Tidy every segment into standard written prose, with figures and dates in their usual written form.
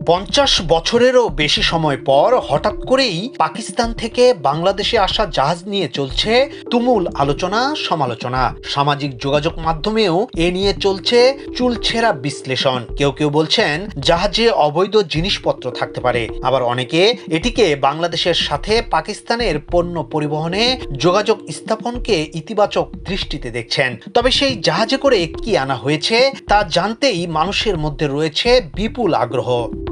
50 বছরেরও বেশি সময় পর হঠাৎ করেই পাকিস্তান থেকে বাংলাদেশে আসা জাহাজ নিয়ে চলছে তুমুল আলোচনা সমালোচনা। সামাজিক যোগাযোগ মাধ্যমেও এ নিয়ে চলছে চুলছেরা বিশ্লেষণ। কেউ কেউ বলছেন জাহাজে অবৈধ জিনিসপত্র থাকতে পারে, আবার অনেকে এটিকে বাংলাদেশের সাথে পাকিস্তানের পণ্য পরিবহনে যোগাযোগ স্থাপনকে ইতিবাচক দৃষ্টিতে দেখছেন। তবে সেই জাহাজে করে কি আনা হয়েছে তা জানতেই মানুষের মধ্যে রয়েছে বিপুল আগ্রহ।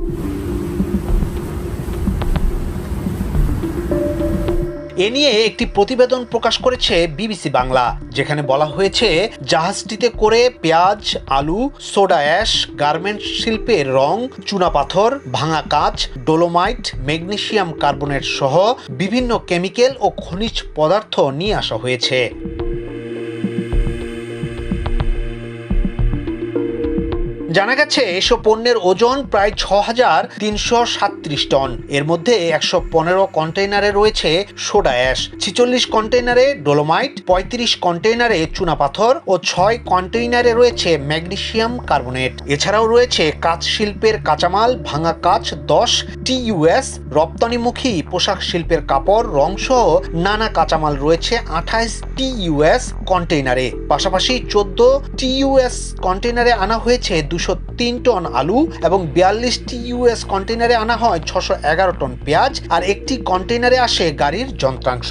এ নিয়ে একটি প্রতিবেদন প্রকাশ করেছে বিবিসি বাংলা, যেখানে বলা হয়েছে জাহাজটিতে করে পেঁয়াজ, আলু, সোডা অ্যাশ, গার্মেন্টস শিল্পের রং, চুনাপাথর, ভাঙা কাঁচ, ডোলোমাইট, ম্যাগনেসিয়াম কার্বনেট সহ বিভিন্ন কেমিক্যাল ও খনিজ পদার্থ নিয়ে আসা হয়েছে। জানা গেছে এসব পণ্যের ওজন প্রায় ৬,৩৩৭ টন। এর মধ্যে ১১৫ কন্টেইনারে রয়েছে সোডা অ্যাশ, ৪৬ কন্টেইনারে ডোলোমাইট, ৩৫ কন্টেইনারে চুনাপাথর ও ৬ কন্টেইনারে রয়েছে ম্যাগনেসিয়াম কার্বনেট। এছাড়াও রয়েছে কাঁচ শিল্পের কাঁচামাল, ভাঙা কাঁচ ১০ TUS, রপ্তানিমুখী পোশাক শিল্পের কাপড়, রংসহ নানা কাঁচামাল রয়েছে ২৮ TUS কন্টেইনারে। পাশাপাশি ১৪ TUS কন্টেইনারে আনা হয়েছে ২০৩ টন আলু এবং ৪২ TUS কন্টেইনারে আনা হয় ৬১১ টন পেঁয়াজ, আর একটি কন্টেইনারে আসে গাড়ির যন্ত্রাংশ।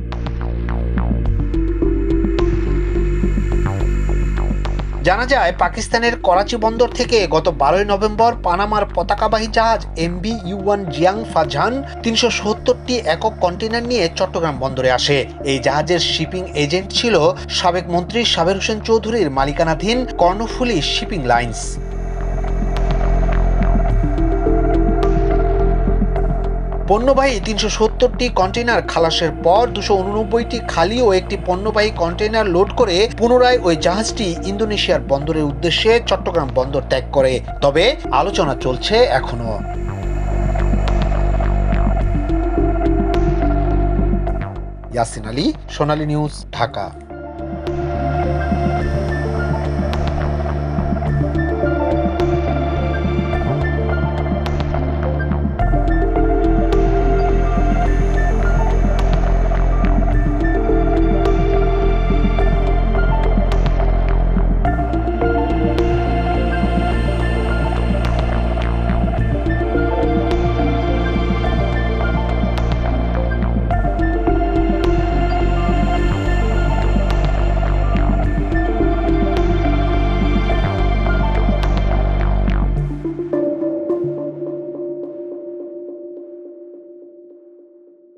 জানা যায় পাকিস্তানের করাচি বন্দর থেকে গত ১২ নভেম্বর পানামার পতাকাবাহী জাহাজ MV ইউয়ান জিয়াং ফাজহান ৩৭০টি একক কন্টেইনার নিয়ে চট্টগ্রাম বন্দরে আসে। এই জাহাজের শিপিং এজেন্ট ছিল সাবেক মন্ত্রী সাবের হোসেন চৌধুরীর মালিকানাধীন কর্ণফুলী শিপিং লাইন্স। পণ্যবাহী ৩৭০টি কন্টেইনার খালাসের পর ২৮৯টি খালি ও একটি পণ্যবাহী কন্টেইনার লোড করে পুনরায় ওই জাহাজটি ইন্দোনেশিয়ার বন্দরের উদ্দেশ্যে চট্টগ্রাম বন্দর ত্যাগ করে। তবে আলোচনা চলছে এখনো। ইয়াসিন আলী, সোনালী নিউজ, ঢাকা।